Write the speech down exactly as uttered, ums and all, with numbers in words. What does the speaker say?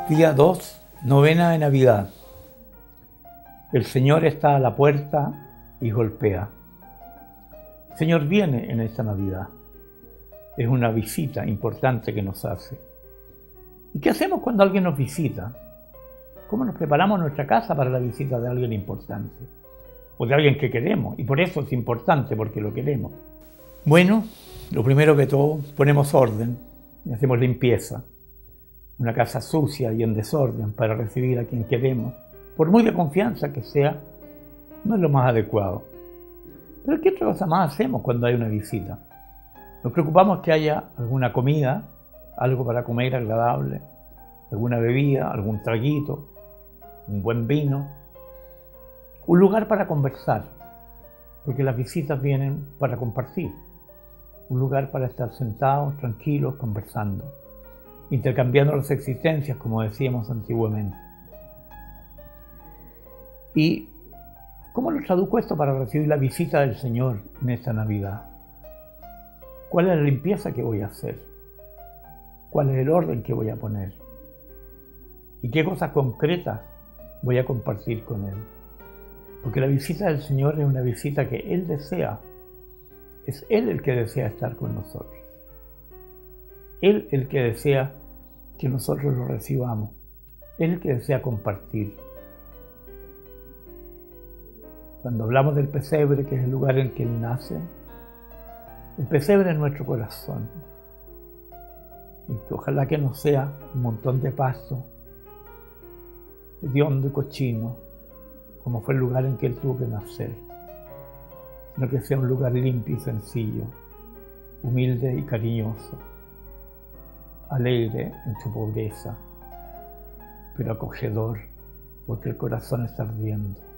Día dos, novena de Navidad. El Señor está a la puerta y golpea. El Señor viene en esta Navidad. Es una visita importante que nos hace. ¿Y qué hacemos cuando alguien nos visita? ¿Cómo nos preparamos nuestra casa para la visita de alguien importante? O de alguien que queremos. Y por eso es importante, porque lo queremos. Bueno, lo primero que todo, ponemos orden y hacemos limpieza. Una casa sucia y en desorden para recibir a quien queremos, por muy de confianza que sea, no es lo más adecuado. Pero ¿qué otra cosa más hacemos cuando hay una visita? Nos preocupamos que haya alguna comida, algo para comer agradable, alguna bebida, algún traguito, un buen vino, un lugar para conversar, porque las visitas vienen para compartir, un lugar para estar sentados, tranquilos, conversando, intercambiando las existencias, como decíamos antiguamente. ¿Y cómo lo traduzco esto para recibir la visita del Señor en esta Navidad? ¿Cuál es la limpieza que voy a hacer? ¿Cuál es el orden que voy a poner? ¿Y qué cosas concretas voy a compartir con Él? Porque la visita del Señor es una visita que Él desea. Es Él el que desea estar con nosotros. Él el que desea que nosotros lo recibamos. Él el que desea compartir. Cuando hablamos del pesebre, que es el lugar en que Él nace, el pesebre es nuestro corazón. Y que ojalá que no sea un montón de pasto, hediondo y cochino, como fue el lugar en que Él tuvo que nacer, sino que sea un lugar limpio y sencillo, humilde y cariñoso, alegre en su pobreza, pero acogedor porque el corazón está ardiendo.